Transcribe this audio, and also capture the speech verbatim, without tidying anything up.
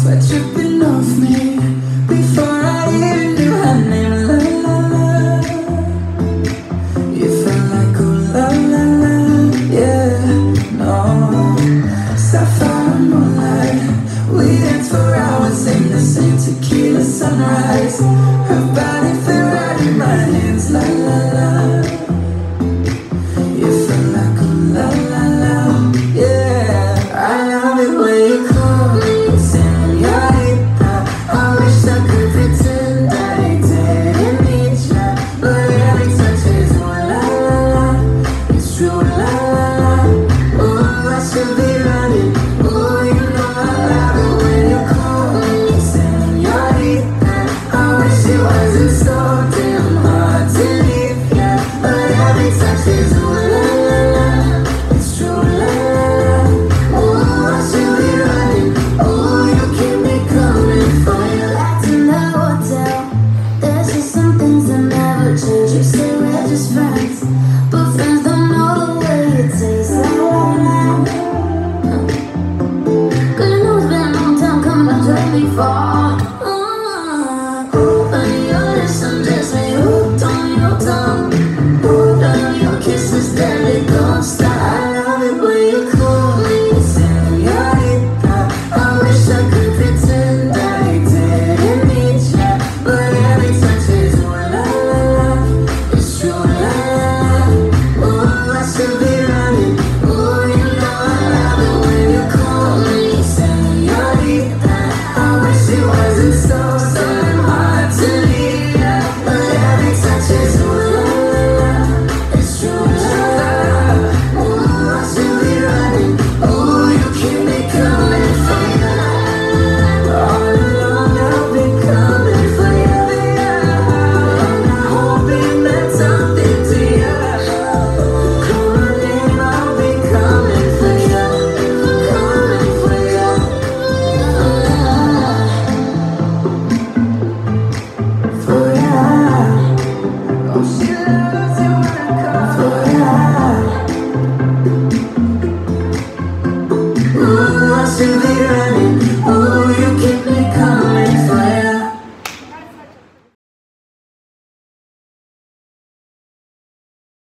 sweat dripping off me before I even knew her name. La la la, you felt like ooh la la la, yeah, no. Sapphire moonlight, we danced for hours in the same tequila sunrise. Her body fit right in my hands, la la la. You felt like ooh la la la, yeah. I love it when you call me Señorita. I wish I could pretend I didn't need ya, but every touch is ooh la la la. It's true, la la la. Oh, I should be running. Oh, you know I love it when you call me Señorita. I wish it wasn't so damn hard to leave ya, but every touch is ooh la la la. It's true, la la la. Oh, I should be running. Oh, you keep me coming for you. Back in the hotel, there's just some things that never change. You say we're just friends, but friends don't know the way it tastes. La la la. Cause you know it's been a long time coming, don't let me fall.